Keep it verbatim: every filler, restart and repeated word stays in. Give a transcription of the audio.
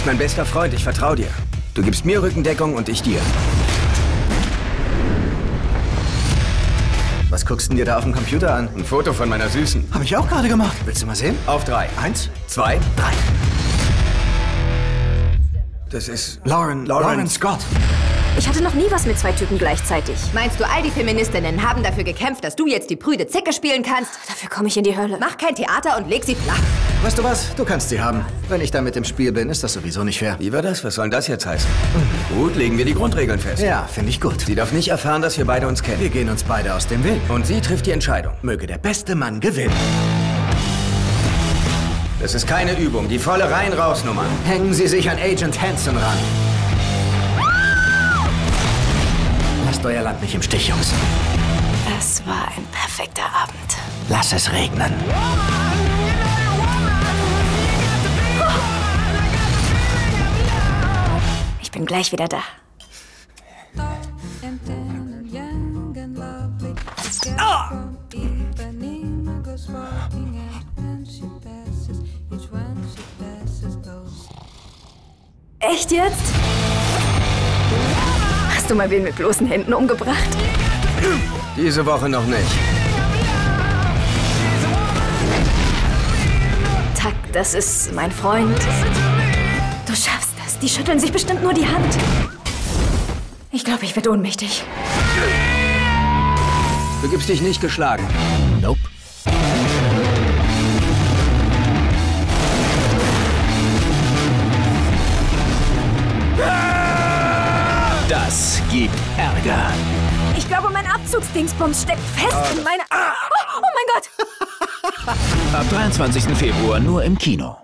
bist mein bester Freund, ich vertraue dir. Du gibst mir Rückendeckung und ich dir. Was guckst du denn dir da auf dem Computer an? Ein Foto von meiner Süßen. Habe ich auch gerade gemacht. Willst du mal sehen? Auf drei. Eins, Zwei. drei. Das ist... Lauren, Lauren. Lauren Scott. Ich hatte noch nie was mit zwei Typen gleichzeitig. Meinst du, all die Feministinnen haben dafür gekämpft, dass du jetzt die prüde Zicke spielen kannst? Dafür komme ich in die Hölle. Mach kein Theater und leg sie flach. Weißt du was? Du kannst sie haben. Wenn ich da mit im Spiel bin, ist das sowieso nicht fair. Wie war das? Was soll denn das jetzt heißen? Gut, legen wir die Grundregeln fest. Ja, finde ich gut. Sie darf nicht erfahren, dass wir beide uns kennen. Wir gehen uns beide aus dem Weg. Und sie trifft die Entscheidung. Möge der beste Mann gewinnen. Das ist keine Übung, die volle Rein-Raus-Nummer. Hängen Sie sich an Agent Hanson ran. Lasst euer Land nicht im Stich, Jungs. Das war ein perfekter Abend. Lass es regnen. Ich bin gleich wieder da. Echt jetzt? Hast du mal wen mit bloßen Händen umgebracht? Diese Woche noch nicht. Tuck, das ist mein Freund. Du schaffst das. Die schütteln sich bestimmt nur die Hand. Ich glaube, ich werde ohnmächtig. Du gibst dich nicht geschlagen. Nope. Das gibt Ärger. Ich glaube, mein Abzugsdingsbums steckt fest in meiner... Oh, oh mein Gott! Ab dreiundzwanzigsten Februar nur im Kino.